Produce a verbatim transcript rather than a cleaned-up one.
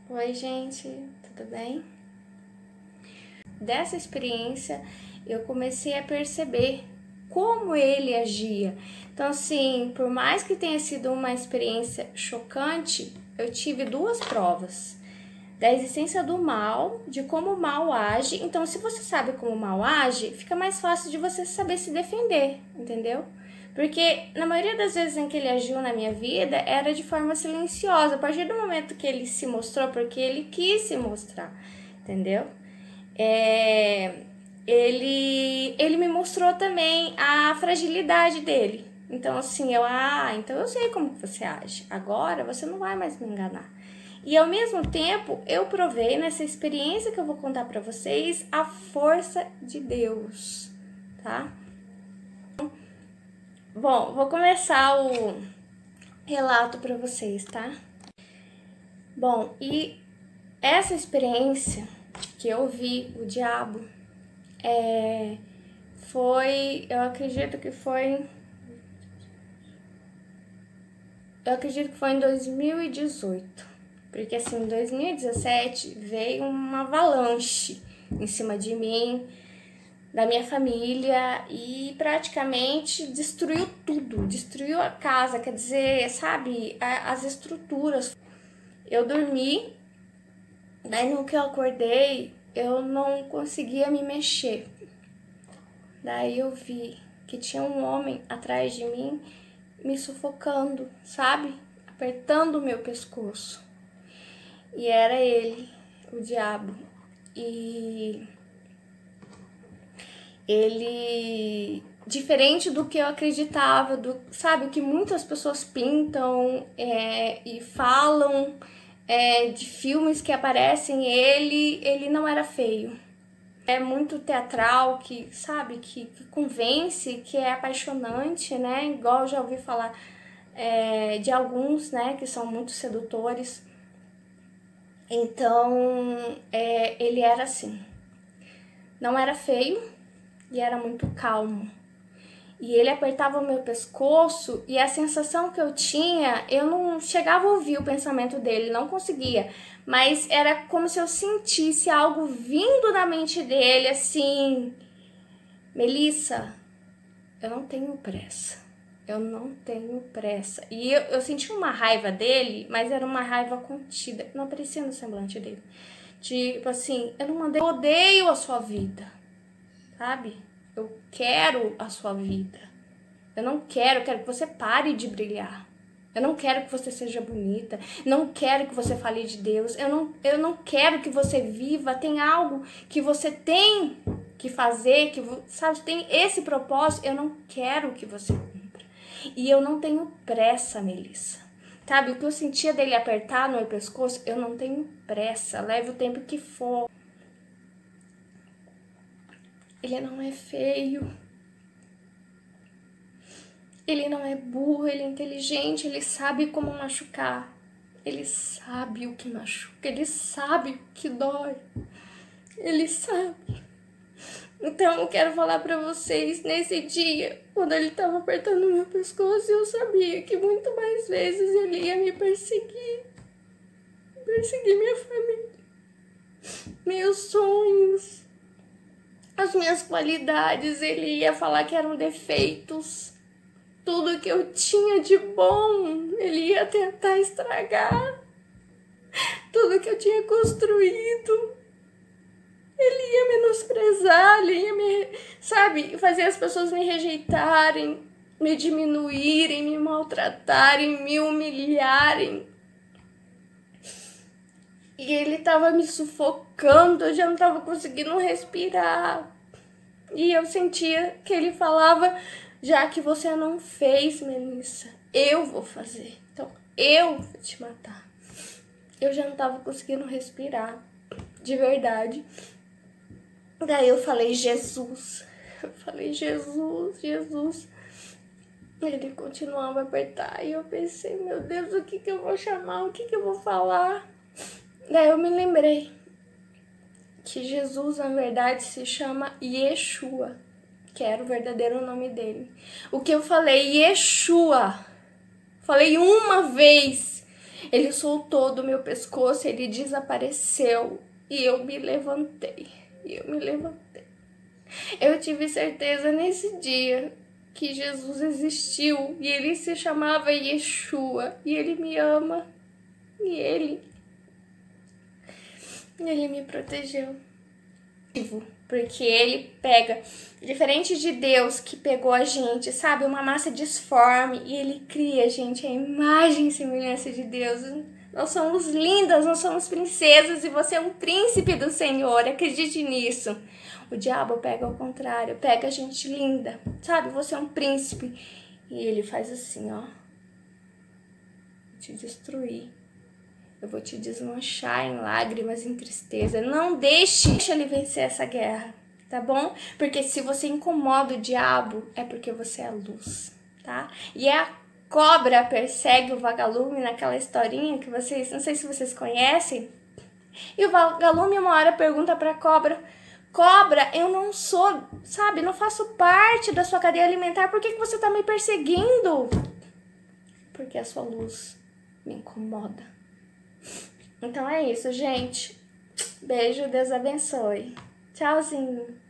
Oi, gente, tudo bem? Dessa experiência, eu comecei a perceber como ele agia. Então, assim, por mais que tenha sido uma experiência chocante, eu tive duas provas da existência do mal, de como o mal age. Então, se você sabe como o mal age, fica mais fácil de você saber se defender, entendeu? Porque na maioria das vezes em que ele agiu na minha vida, era de forma silenciosa. A partir do momento que ele se mostrou, porque ele quis se mostrar, entendeu? É, ele, ele me mostrou também a fragilidade dele. Então, assim, eu, ah, então eu sei como que você age. Agora você não vai mais me enganar. E ao mesmo tempo, eu provei nessa experiência que eu vou contar pra vocês a força de Deus, tá? Bom, vou começar o relato pra vocês, tá? Bom, e essa experiência que eu vi o diabo é, foi, eu acredito que foi, eu acredito que foi em dois mil e dezoito, porque assim, em dois mil e dezessete veio uma avalanche em cima de mim, da minha família, e praticamente destruiu tudo, destruiu a casa, quer dizer, sabe, as estruturas. Eu dormi, daí no que eu acordei, eu não conseguia me mexer. Daí eu vi que tinha um homem atrás de mim me sufocando, sabe? Apertando o meu pescoço. E era ele, o diabo. E ele, diferente do que eu acreditava, do, sabe, o que muitas pessoas pintam é, e falam é, de filmes que aparecem, ele, ele não era feio. É muito teatral, que, sabe, que, que convence, que é apaixonante, né? Igual eu já ouvi falar é, de alguns, né, que são muito sedutores. Então, é, ele era assim. Não era feio e era muito calmo. E ele apertava o meu pescoço e a sensação que eu tinha, eu não chegava a ouvir o pensamento dele, não conseguia. Mas era como se eu sentisse algo vindo da mente dele, assim... Melissa, eu não tenho pressa. Eu não tenho pressa. E eu, eu senti uma raiva dele, mas era uma raiva contida. Não aparecia no semblante dele. Tipo assim, eu não mandei... Eu odeio a sua vida, sabe? Eu quero a sua vida. Eu não quero, eu quero que você pare de brilhar. Eu não quero que você seja bonita. Não quero que você fale de Deus. Eu não, eu não quero que você viva. Tem algo que você tem que fazer, que sabe, tem esse propósito. Eu não quero que você cumpra. E eu não tenho pressa, Melissa. Sabe, o que eu sentia dele apertar no meu pescoço, eu não tenho pressa. Leve o tempo que for. Ele não é feio. Ele não é burro, ele é inteligente, ele sabe como machucar. Ele sabe o que machuca, ele sabe o que dói. Ele sabe. Então eu quero falar pra vocês, nesse dia, quando ele tava apertando meu pescoço, eu sabia que muito mais vezes ele ia me perseguir. Perseguir minha família, meus sonhos, as minhas qualidades. Ele ia falar que eram defeitos. Tudo que eu tinha de bom, ele ia tentar estragar. Tudo que eu tinha construído, ele ia menosprezar, ele ia me, sabe, fazer as pessoas me rejeitarem, me diminuírem, me maltratarem, me humilharem. E ele tava me sufocando, eu já não tava conseguindo respirar. E eu sentia que ele falava... Já que você não fez, Melissa, eu vou fazer. Então, eu vou te matar. Eu já não tava conseguindo respirar, de verdade. Daí eu falei, Jesus. Eu falei, Jesus, Jesus. Ele continuava a apertar. E eu pensei, meu Deus, o que que eu vou chamar? O que que eu vou falar? Daí eu me lembrei que Jesus, na verdade, se chama Yeshua, que era o verdadeiro nome dele. O que eu falei, Yeshua, falei uma vez, Ele soltou do meu pescoço, ele desapareceu e eu me levantei. E eu me levantei. Eu tive certeza nesse dia que Jesus existiu e ele se chamava Yeshua e ele me ama e ele, ele me protegeu. Porque ele pega, diferente de Deus que pegou a gente, sabe, uma massa disforme e ele cria, gente, a imagem e semelhança de Deus. Nós somos lindas, nós somos princesas e você é um príncipe do Senhor, acredite nisso. O diabo pega ao contrário, pega a gente linda, sabe, você é um príncipe e ele faz assim, ó, te destruir. Eu vou te desmanchar em lágrimas, em tristeza. Não deixe, deixe ele vencer essa guerra, tá bom? Porque se você incomoda o diabo, é porque você é a luz, tá? E a cobra persegue o vagalume naquela historinha que vocês, não sei se vocês conhecem. E o vagalume uma hora pergunta pra cobra: cobra, eu não sou, sabe, não faço parte da sua cadeia alimentar, por que que você tá me perseguindo? Porque a sua luz me incomoda. Então é isso, gente. Beijo, Deus abençoe. Tchauzinho.